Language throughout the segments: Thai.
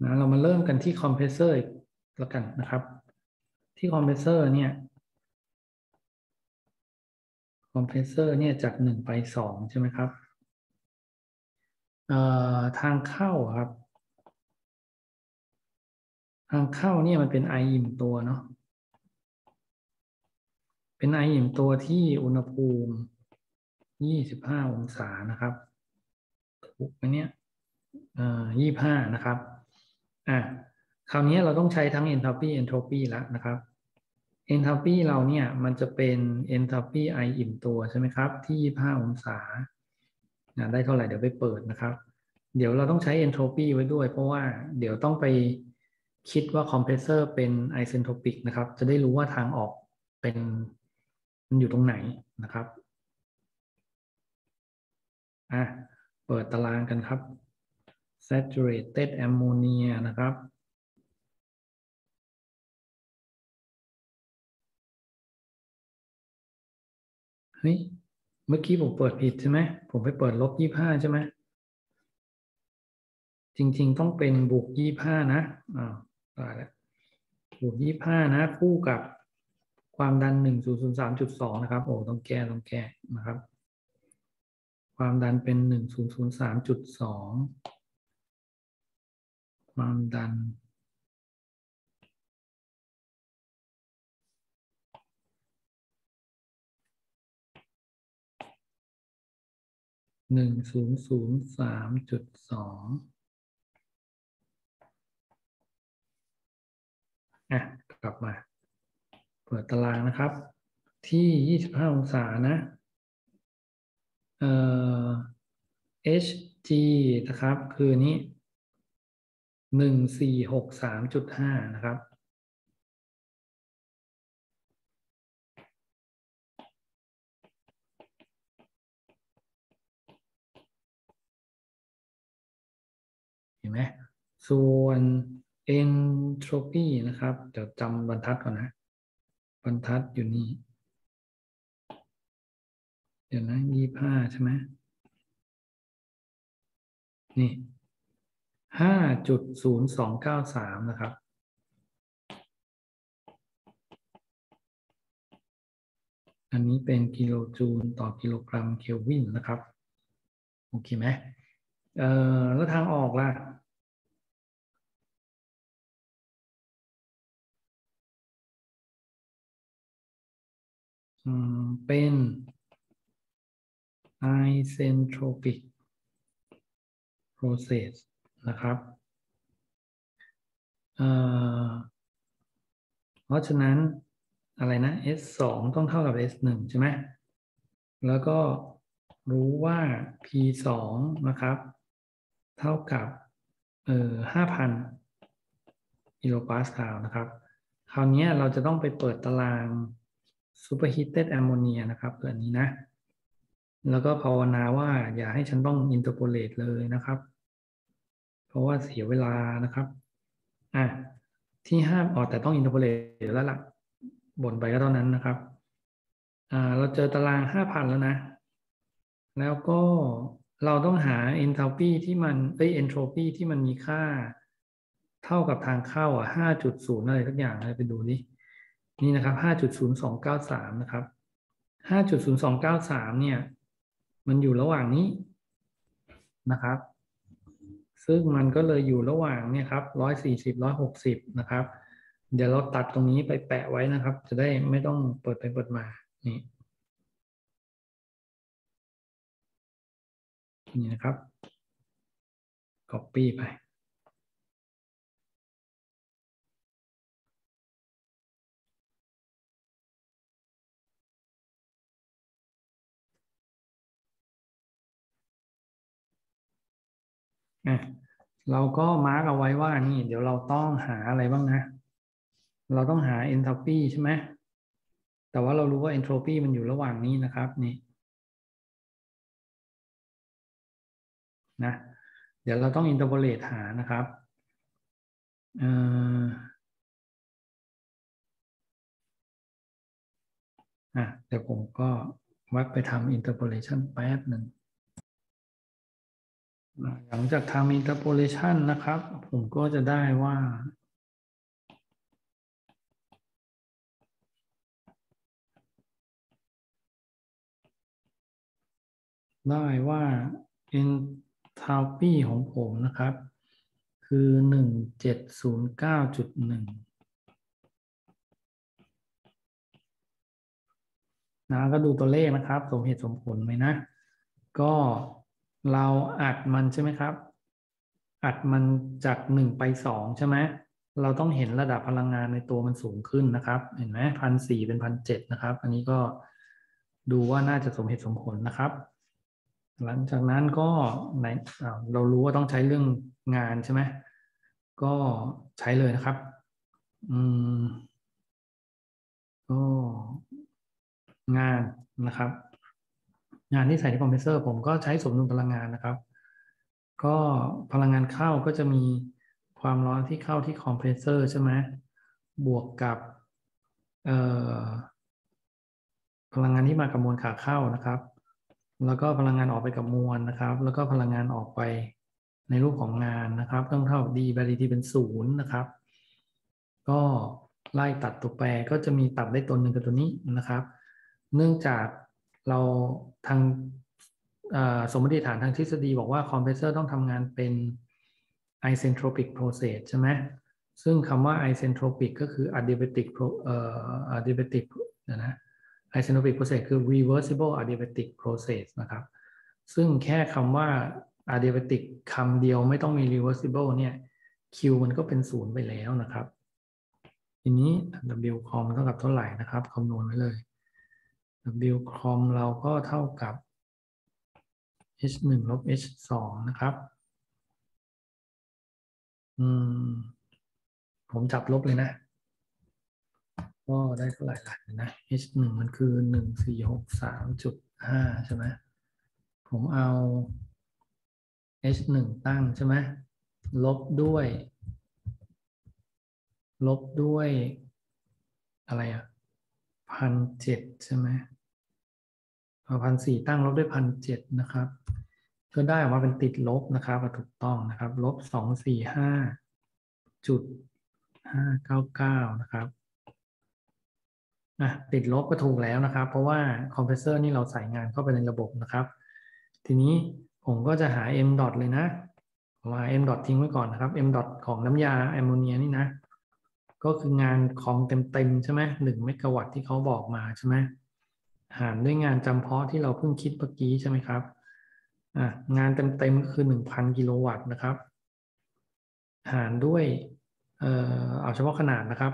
เรามาเริ่มกันที่คอมเพรสเซอร์แล้วกันนะครับที่คอมเพรสเซอร์เนี่ยจาก1 ไป 2ใช่ไหมครับทางเข้าครับทางเข้าเนี่ยมันเป็นไออิ่มตัวเนาะเป็นไออิ่มตัวที่อุณหภูมิ25 องศานะครับถูกไหมเนี่ย25นะครับอ่ะคราวนี้เราต้องใช้ทั้ง enthalpy entropy แล้วนะครับ enthalpy เราเนี่ยมันจะเป็น enthalpy ไออิ่มตัวใช่ไหมครับที่25 องศาได้เท่าไหร่เดี๋ยวไปเปิดนะครับเดี๋ยวเราต้องใช้ entropy ไว้ด้วยเพราะว่าเดี๋ยวต้องไปคิดว่าคอมเพรสเซอร์เป็น isentropic นะครับจะได้รู้ว่าทางออกเป็นมันอยู่ตรงไหนนะครับอ่ะเปิดตารางกันครับ saturated ammonia นะครับเฮ้ยเมื่อกี้ผมเปิดผิดใช่ไหมผมไปเปิด-25ใช่ไหมจริงๆต้องเป็น+25นะตายแล้ว+25นะคู่กับความดัน1003.2นะครับโอ้ต้องแก้นะครับความดันเป็น1003.2ความดัน1003.2กลับมาเปิดตารางนะครับที่25องศานะเอ่อ Hg นะครับคือนี้1463.5นะครับเห็นไหมส่วน entropy นะครับเดี๋ยวจำบรรทัดก่อนนะบรรทัดอยู่นี่เดี๋ยวนะ25ใช่ไหมนี่5.0293นะครับอันนี้เป็นกิโลจูลต่อกิโลกรัมเคลวินนะครับโอเคไหมแล้วทางออกล่ะเป็น isentropic process นะครับเพราะฉะนั้นอะไรนะ S2 ต้องเท่ากับ S1 ใช่ไหมแล้วก็รู้ว่า P2 นะครับเท่ากับ5,000กิโลปาสคาลนะครับคราวนี้เราจะต้องไปเปิดตาราง superheated ammonia นะครับตัวนี้นะแล้วก็ภาวนาว่าอย่าให้ฉันต้อง interpolate เลยนะครับเพราะว่าเสียเวลานะครับอ่ะที่ห้ามแต่ต้อง interpolate แล้วล่ะบ่นไปก็เท่านั้นนะครับเราเจอตาราง 5,000แล้วนะแล้วก็เราต้องหา enthalpy ที่มันentropy ที่มันมีค่าเท่ากับทางเข้า5.0อะไรสักอย่างเลยไปดูดินี่นะครับ5.0293นะครับ5.0293เนี่ยมันอยู่ระหว่างนี้นะครับซึ่งมันก็เลยอยู่ระหว่างเนี่ยครับ140 160นะครับเดี๋ยวเราตัดตรงนี้ไปแปะไว้นะครับจะได้ไม่ต้องเปิดไปเปิดมานี่นี่นะครับ copy ไปเราก็มาร์กเอาไว้ว่านี่เดี๋ยวเราต้องหาอะไรบ้างนะเราต้องหา enthalpy ใช่ไหมแต่ว่าเรารู้ว่า entropy มันอยู่ระหว่างนี้นะครับนี่นะเดี๋ยวเราต้อง interpolate หานะครับเอ่อเดี๋ยวผมก็วัดไปทำ interpolation แป๊บหนึ่งหลังจากทำ interpolation นะครับผผมก็จะได้ว่าenthalpy ของผมนะครับ คือ1709.1นะก็ดูตัวเลขนะครับสมเหตุสมผลไหมนะ ก็เราอัดมันใช่ไหมครับ อัดมันจาก1 ไป 2ใช่ไหมเราต้องเห็นระดับพลังงานในตัวมันสูงขึ้นนะครับ เห็นไหม1,400เป็น1,700นะครับ อันนี้ก็ดูว่าน่าจะสมเหตุสมผลนะครับ หลังจากนั้นก็ไหนเรารู้ว่าต้องใช้เรื่องงานใช่ไหมก็ใช้เลยนะครับอืมก็งานนะครับ งานที่ใส่ในคอมเพรสเซอร์ผมก็ใช้สมดุลพลังงานนะครับ ก็พลังงานเข้าก็จะมีความร้อนที่เข้าที่คอมเพรสเซอร์ใช่ไหมบวกกับเอ่อพลังงานที่มากับมวลขาเข้านะครับ แล้วก็พลังงานออกไปกับมวลนะครับ แล้วก็พลังงานออกไปในรูปของงานนะครับต้องเท่ากับ d validity เป็น0นะครับ ก็ไล่ตัดตัวแปรก็จะมีตัดได้ตัวหนึ่งกับตัวนี้นะครับ เนื่องจากเราทางสมมติฐานทางทฤษฎีบอกว่าคอมเพรสเซอร์ต้องทำงานเป็น isentropic process ใช่ไหมซึ่งคำว่า isentropic ก็คือ adiabatic adiabatic นะ isentropic process คือ reversible adiabatic process นะครับ ซึ่งแค่คำว่า adiabatic คำเดียวไม่ต้องมี reversible เนี่ย Q มันก็เป็น0ไปแล้วนะครับ ทีนี้ W com เท่ากับเท่าไหร่นะครับคำนวณไว้เลย W com เราก็เท่ากับ H 1ลบ H 2นะครับผมจับลบเลยนะ ก็ได้เท่าไหร่ล่ะนะ H 1มันคือ1463.5ใช่ไหมผมเอา H 1ตั้งใช่ไหมลบด้วยอะไรอ่ะ1,700ใช่ไหมเอา1,400ตั้งลบด้วย1,700นะครับก็ได้ออกมาเป็นติดลบนะครับถูกต้องนะครับ-245.599นะครับติดลบก็ถูกแล้วนะครับ เพราะว่าคอมเพรสเซอร์นี่เราใส่งานเข้าไปในระบบนะครับ ทีนี้ผมก็จะหา m dot เลยนะผมหา m dot ทิ้งไว้ก่อนนะครับ m dot ของน้ำยาแอมโมเนียนี่นะก็คืองานของเต็มๆใช่ไหม1 เมกะวัตต์ที่เขาบอกมาใช่ไหมหารด้วยงานจำเพาะที่เราเพิ่งคิดเมื่อกี้ใช่ไหมครับงานเต็มๆก็คือ1,000 กิโลวัตต์นะครับหารด้วยเอาเฉพาะขนาดนะครับ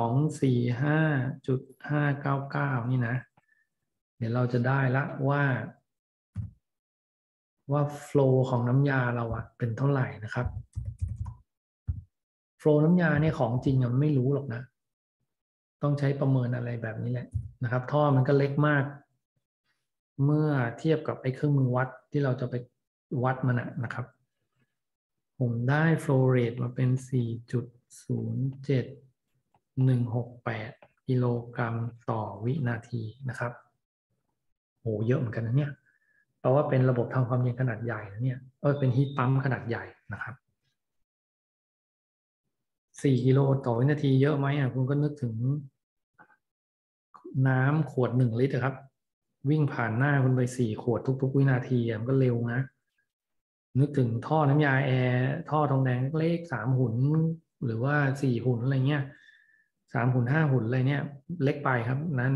245.599นี่นะเดี๋ยวเราจะได้ละว่าโฟลว์ของน้ำยาเราเป็นเท่าไหร่นะครับโฟลว์น้ำยาเนี่ยของจริงมันไม่รู้หรอกนะต้องใช้ประเมินอะไรแบบนี้แหละนะครับท่อมันก็เล็กมาก เมื่อเทียบกับไอ้เครื่องมือวัดที่เราจะไปวัดมันนะครับ ผมได้ flow rate มาเป็น 4.07168 กิโลกรัมต่อวินาทีนะครับโหเยอะเหมือนกันนะเนี่ยเพราะว่าเป็นระบบทำความเย็นขนาดใหญ่นะเนี่ยเป็นฮีทปั๊มขนาดใหญ่นะครับ4 กิโลต่อวินาทีเยอะไหมคุณก็นึกถึงน้ำขวด1 ลิตรครับ วิ่งผ่านหน้าคุณไป4 ขวดทุกๆวินาทีมันก็เร็วนะ นึกถึงท่อน้ำยาแอร์ท่อทองแดงเล็ก3 หุ่นหรือว่า4 หุ่นอะไรเงี้ย3 หุ่น5 หุ่นอะไรเนี่ยเล็กไปครับ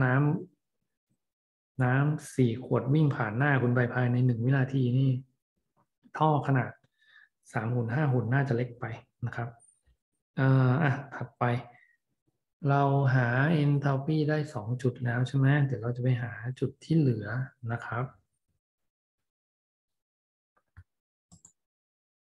น้ำ4 ขวดวิ่งผ่านหน้าคุณไปภายใน1 วินาทีนี่ท่อขนาด3 หุ่น5 หุ่นน่าจะเล็กไปนะครับถัดไป เราหา enthalpy ได้2 จุดแล้วใช่ไหมเดี๋ยวเราจะไปหาจุดที่เหลือนะครับ